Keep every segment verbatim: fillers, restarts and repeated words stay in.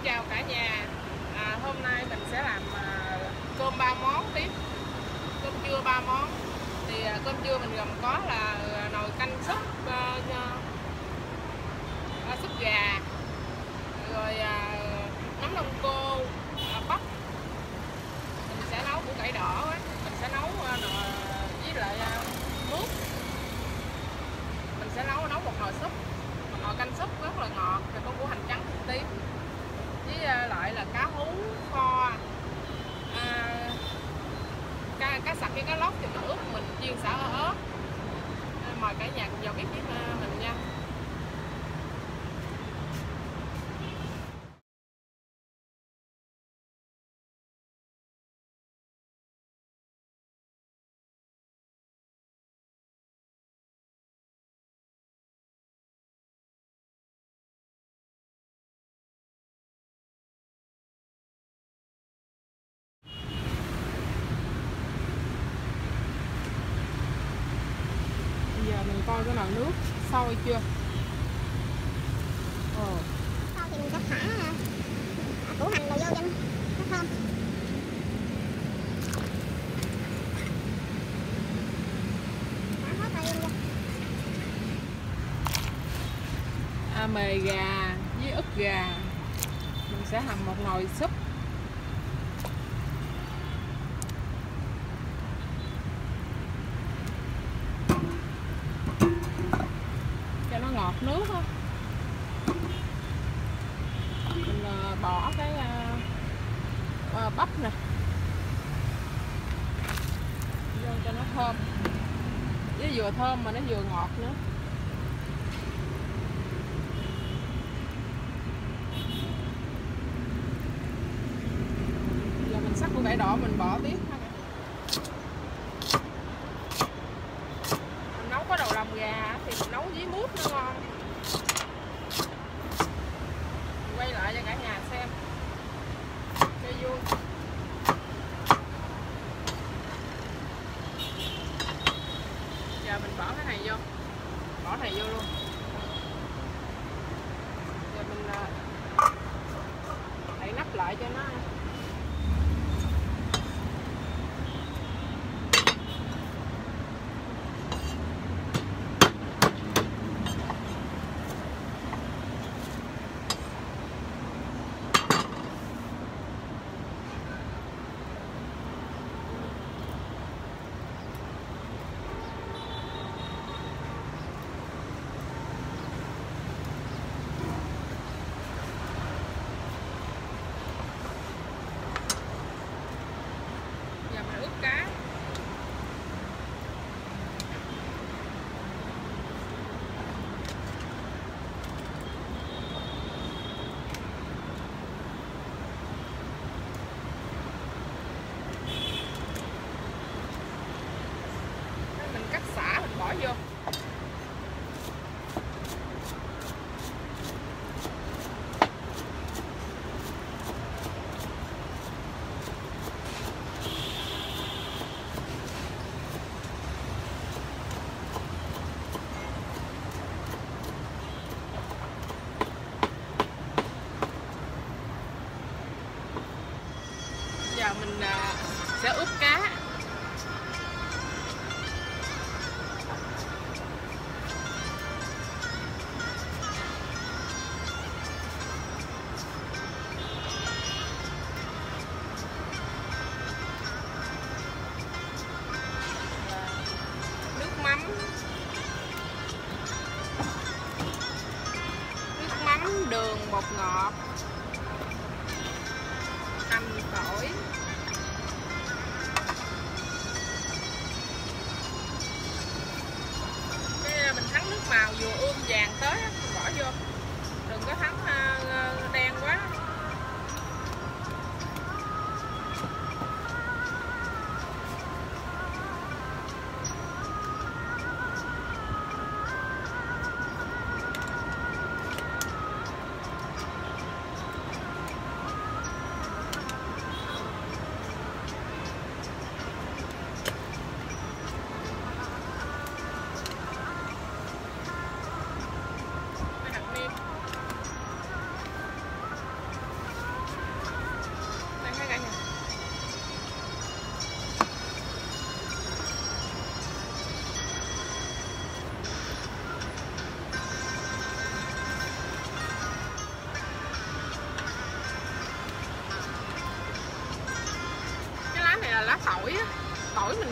chào cả nhà. À, hôm nay mình sẽ làm à, cơm ba món tiếp, cơm trưa ba món. Thì à, cơm trưa mình gồm có là nồi canh súp à, à, súp gà, rồi à, nấm đông cô, à, bắp. Mình sẽ nấu củ cải đỏ, á. Mình sẽ nấu à, với lại à, nước. Mình sẽ nấu nấu một nồi súp, một nồi canh súp rất là ngọt, rồi có củ hành trắng tím, với lại là cá hú kho, à, cá, cá sặc với cá lóc thì mình ướp, mình chiên xả ớt. Mời cả nhà cùng vào bếp với mình nha. Giờ mình coi cái nồi nước sôi chưa. Ồ. Sôi thì mình sẽ thả củ hành đồ vô cho nó thơm. Thả hết rồi luôn. À, mề gà với ức gà mình sẽ hầm một nồi súp. Cho nó ngọt nước á. Mình bỏ cái uh, bắp nè vô cho nó thơm, với vừa thơm mà nó vừa ngọt nữa. Giờ mình sắc củ cải đỏ mình bỏ tiếp ha. Mình nấu có đầu lòng gà thì mình nấu với muốt nó ngon. Mình quay lại cho cả nhà xem cho vui. Giờ mình bỏ cái này vô, bỏ này vô luôn. Giờ mình đậy nắp lại cho nó. Cá mình cắt xả mình bỏ vô. Giờ mình sẽ ướp cá. Nước mắm, nước mắm, đường, bột ngọt, hành, tỏi. Mình thắng nước màu vừa ươm vàng tới mình bỏ vô, đừng có thắng đen quá.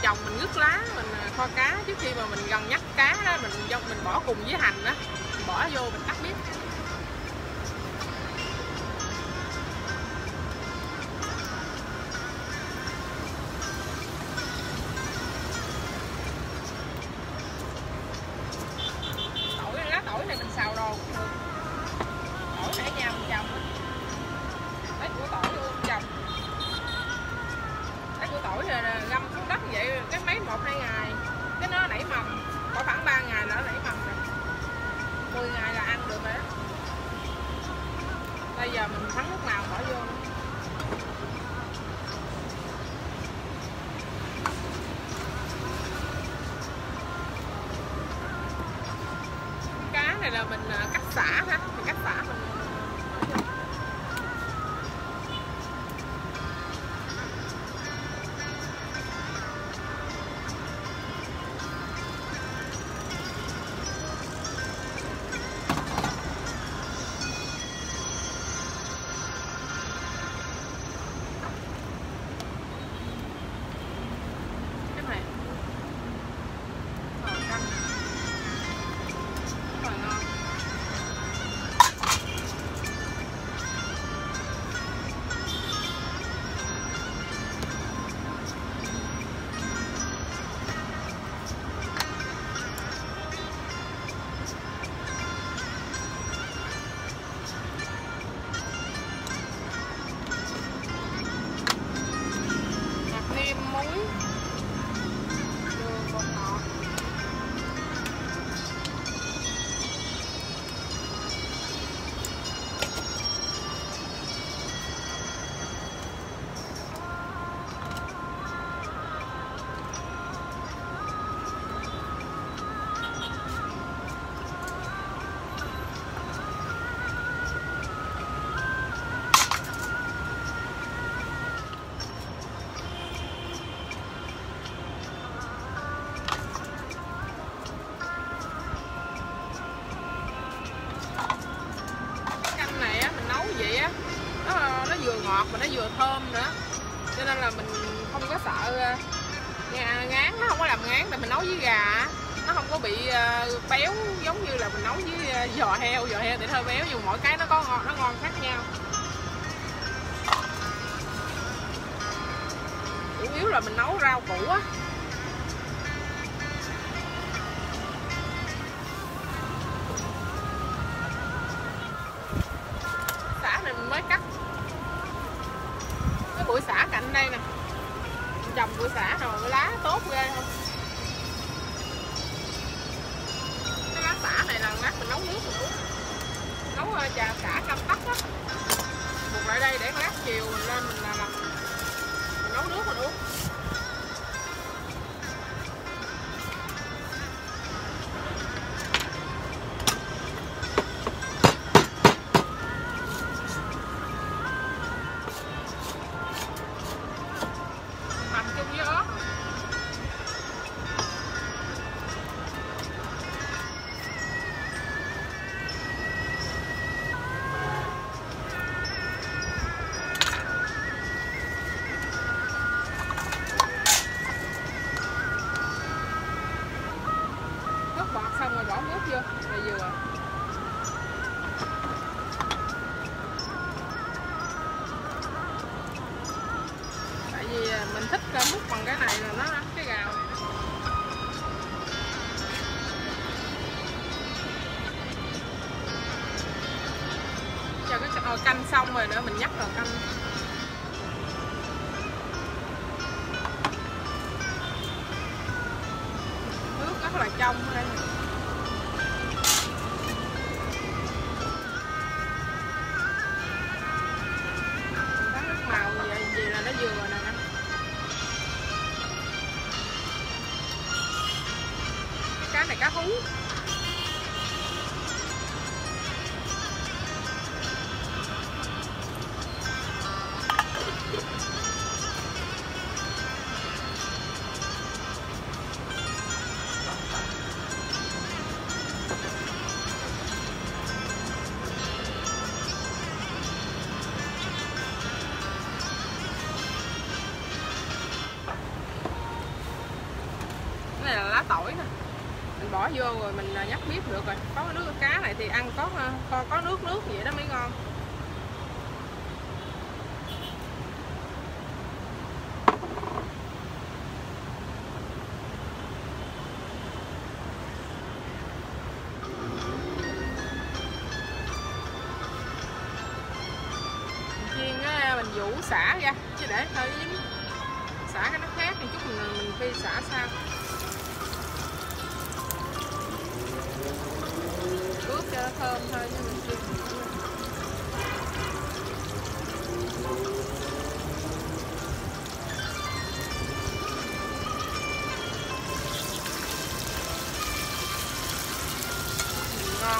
chồng mình ngứt lá mình kho cá trước khi mà mình gần nhắc cá đó, mình mình bỏ cùng với hành đó, mình bỏ vô mình cắt biết. Tỏi, lá tỏi này mình xào đồ cũng được. Tỏi nãy nhà mình trồng á, lấy củ tỏi luôn trồng. Lấy củ tỏi rồi găm xuống đất vậy cái mấy một hai ngày cái nó nảy mầm, có khoảng ba ngày là nó nảy mầm rồi, mười ngày là ăn được rồi đó. Bây giờ mình thắng nước nào bỏ vô. Cá này là mình cắt xả ha, mình cắt xả mình ngọt mà nó vừa thơm nữa, cho nên là mình không có sợ ngán, nó không có làm ngán. Tại mình nấu với gà nó không có bị béo giống như là mình nấu với giò heo. Giò heo thì hơi béo, nhưng mỗi cái nó có ngon, nó ngon khác nhau. Chủ yếu là mình nấu rau củ á. Xả này mình mới cắt. Cái bụi xả cạnh đây nè, mình trồng bụi xả rồi cái lá tốt ghê không. Cái lá xả này là lát mình nấu nước mình uống, nấu trà xả cam tắc á, buộc lại đây để lát chiều mình lên mình làm mình nấu nước mình uống. Xong rồi bỏ nước vô là vừa. Tại vì mình thích múc bằng cái này là nó cái gạo này. Giờ cái nồi canh xong rồi nữa mình nhắc nồi canh. Nước rất là trong ở đây. Nó vừa rồi nè. Cái cá này cá hú. bỏ vô rồi mình nhắc bếp được rồi. Có cái nước cá này thì ăn có có, có nước nước vậy đó mới ngon. Chiên á, mình vũ xả ra chứ để hơi dính, xả cái nó khác một chút mình, mình phi xả sau. Ướp cho nó thơm thôi chứ mình chiên ngon.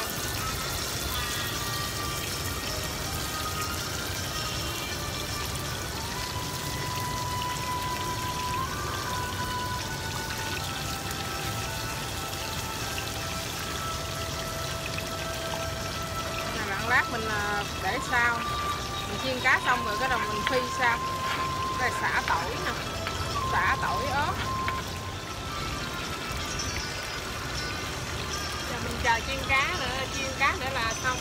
Lát mình để sau, mình chiên cá xong rồi cái đầu mình phi sau. Đây xả tỏi nè, xả tỏi ớt. Giờ mình chờ chiên cá nữa, chiên cá nữa là xong.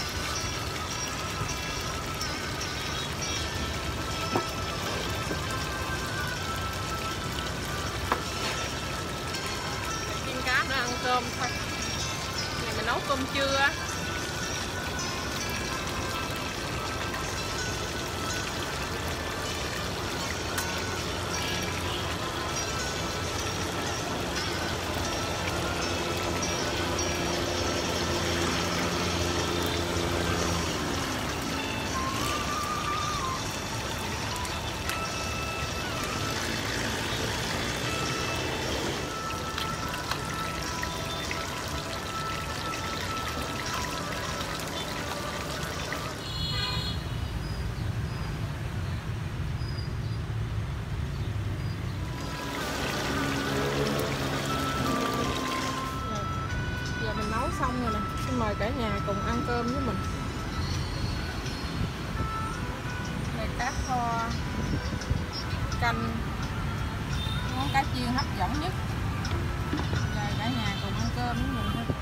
Chiên cá nữa ăn cơm thôi. Này mình nấu cơm trưa. Xong rồi nè, xin mời cả nhà cùng ăn cơm với mình. Đây cá kho canh, món cá chiên hấp dẫn nhất. Mời cả nhà cùng ăn cơm với mình thôi.